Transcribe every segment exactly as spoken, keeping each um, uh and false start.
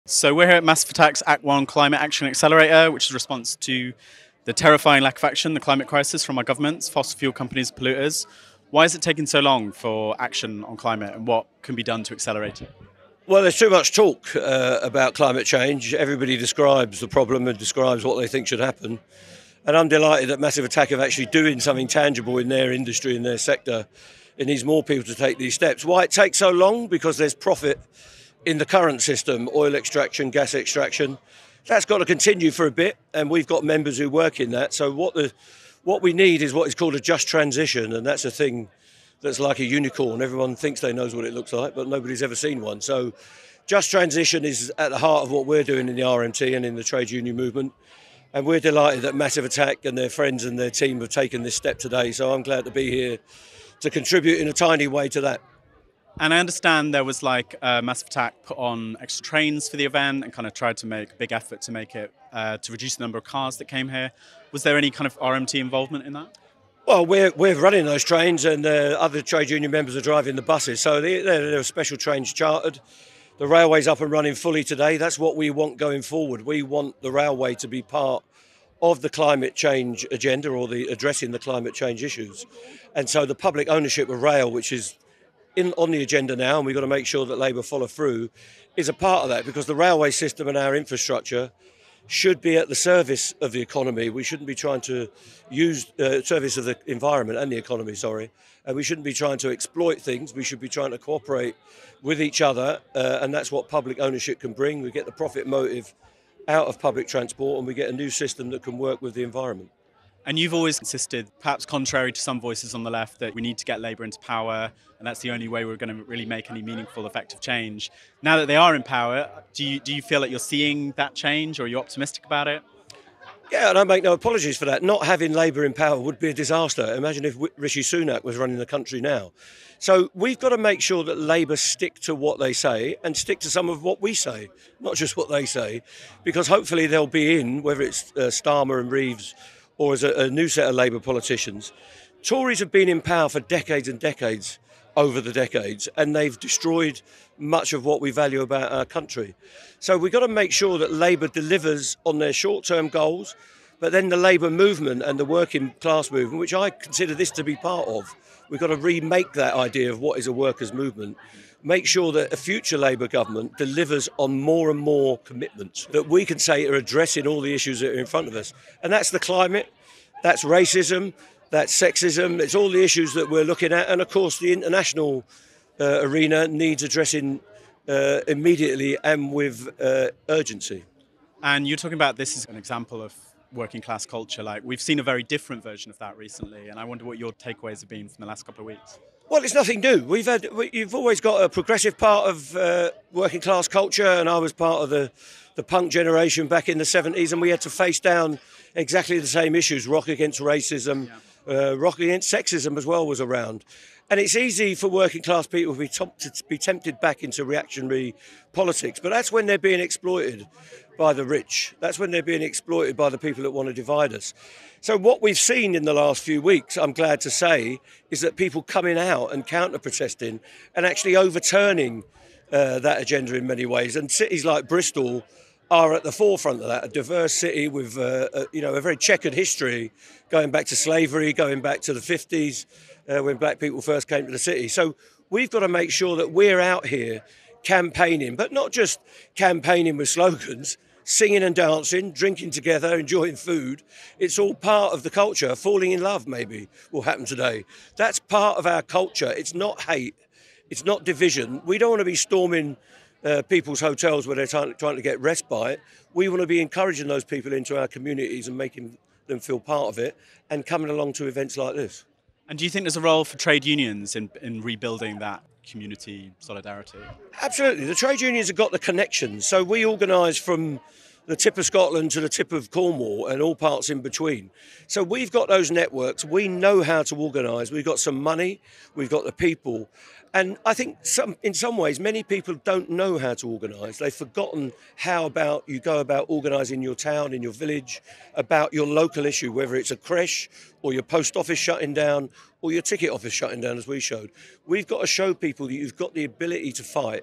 So we're here at Massive Attack's Act One Climate Action Accelerator, which is a response to the terrifying lack of action, the climate crisis from our governments, fossil fuel companies, polluters. Why is it taking so long for action on climate, and what can be done to accelerate it? Well, there's too much talk uh, about climate change. Everybody describes the problem and describes what they think should happen. And I'm delighted that Massive Attack are actually doing something tangible in their industry, in their sector. It needs more people to take these steps. Why it takes so long? Because there's profit in the current system, oil extraction, gas extraction. That's got to continue for a bit, and we've got members who work in that. So what the what we need is what is called a just transition, and that's a thing that's like a unicorn. Everyone thinks they knows what it looks like, but nobody's ever seen one. So just transition is at the heart of what we're doing in the R M T and in the trade union movement. And we're delighted that Massive Attack and their friends and their team have taken this step today. So I'm glad to be here to contribute in a tiny way to that. And I understand there was like uh, Massive Attack put on extra trains for the event and kind of tried to make a big effort to make it, uh, to reduce the number of cars that came here. Was there any kind of R M T involvement in that? Well, we're, we're running those trains, and uh, other trade union members are driving the buses. So they, they're, they're special trains chartered. The railway's up and running fully today. That's what we want going forward. We want the railway to be part of the climate change agenda, or the addressing the climate change issues. And so the public ownership of rail, which is in on the agenda now, and we've got to make sure that Labour follow through, is a part of that, because the railway system and our infrastructure should be at the service of the economy. We shouldn't be trying to use uh, service of the environment and the economy, sorry. And we shouldn't be trying to exploit things. We should be trying to cooperate with each other, uh, and that's what public ownership can bring. We get the profit motive out of public transport, and we get a new system that can work with the environment. And you've always insisted, perhaps contrary to some voices on the left, that we need to get Labour into power, and that's the only way we're going to really make any meaningful, effective change. Now that they are in power, do you do you feel like you're seeing that change, or are you optimistic about it? Yeah, and I make no apologies for that. Not having Labour in power would be a disaster. Imagine if Rishi Sunak was running the country now. So we've got to make sure that Labour stick to what they say and stick to some of what we say, not just what they say, because hopefully they'll be in, whether it's uh, Starmer and Reeves or as a, a new set of Labour politicians. Tories have been in power for decades and decades over the decades, and they've destroyed much of what we value about our country. So we've got to make sure that Labour delivers on their short-term goals, but then the Labour movement and the working class movement, which I consider this to be part of, we've got to remake that idea of what is a workers' movement. Make sure that a future Labour government delivers on more and more commitments that we can say are addressing all the issues that are in front of us. And that's the climate, that's racism, that's sexism, it's all the issues that we're looking at. And of course, the international uh, arena needs addressing uh, immediately and with uh, urgency. And you're talking about this as an example of working class culture. Like, we've seen a very different version of that recently, and I wonder what your takeaways have been from the last couple of weeks. Well, it's nothing new. We've had, you've always got a progressive part of uh, working class culture, and I was part of the, the punk generation back in the seventies, and we had to face down exactly the same issues. Rock against racism, uh, rock against sexism as well was around. And it's easy for working class people to be, tempted, to be tempted back into reactionary politics, but that's when they're being exploited by the rich. That's when they're being exploited by the people that want to divide us. So what we've seen in the last few weeks, I'm glad to say, is that people coming out and counter-protesting and actually overturning uh, that agenda in many ways. And cities like Bristol are at the forefront of that, a diverse city with uh, a, you know, a very checkered history, going back to slavery, going back to the fifties, uh, when black people first came to the city. So we've got to make sure that we're out here campaigning, but not just campaigning with slogans, singing and dancing, drinking together, enjoying food. It's all part of the culture. Falling in love, maybe, will happen today. That's part of our culture. It's not hate. It's not division. We don't want to be storming uh, people's hotels where they're trying, trying to get respite. We want to be encouraging those people into our communities and making them feel part of it, and coming along to events like this. And do you think there's a role for trade unions in, in rebuilding that community solidarity? Absolutely. The trade unions have got the connections. So we organise from the tip of Scotland to the tip of Cornwall and all parts in between. So we've got those networks. We know how to organise. We've got some money. We've got the people. And I think some, in some ways, many people don't know how to organise. They've forgotten how about you go about organising your town, in your village, about your local issue, whether it's a creche or your post office shutting down or your ticket office shutting down, as we showed. We've got to show people that you've got the ability to fight.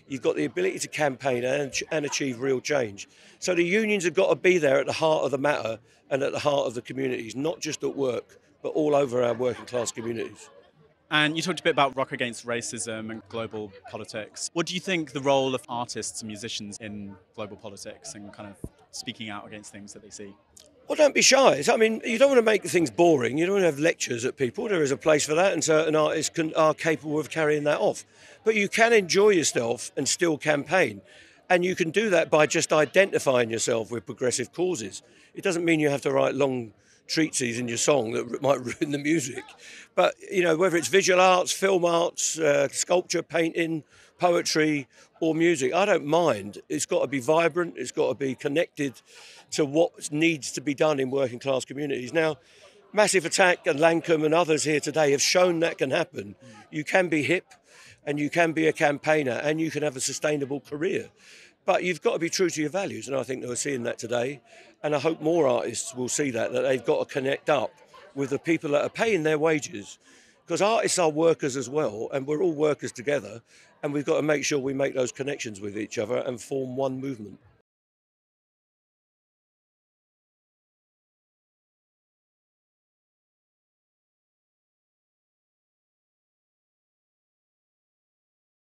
you've got the ability to campaign and, and achieve real change. So the unions have got to be there at the heart of the matter and at the heart of the communities, not just at work, but all over our working class communities. And you talked a bit about rock against racism and global politics. What do you think the role of artists and musicians in global politics and kind of speaking out against things that they see? Well, don't be shy. I mean, you don't want to make things boring. You don't want to have lectures at people. There is a place for that, and certain artists can, are capable of carrying that off. But you can enjoy yourself and still campaign. And you can do that by just identifying yourself with progressive causes. It doesn't mean you have to write long treatises in your song that might ruin the music. But, you know, whether it's visual arts, film arts, uh, sculpture, painting, poetry or music, I don't mind. It's got to be vibrant. It's got to be connected to what needs to be done in working class communities. Now, Massive Attack and Lancome and others here today have shown that can happen. You can be hip and you can be a campaigner and you can have a sustainable career. But you've got to be true to your values, and I think they're seeing that today. And I hope more artists will see that, that they've got to connect up with the people that are paying their wages. Because artists are workers as well, and we're all workers together, and we've got to make sure we make those connections with each other and form one movement.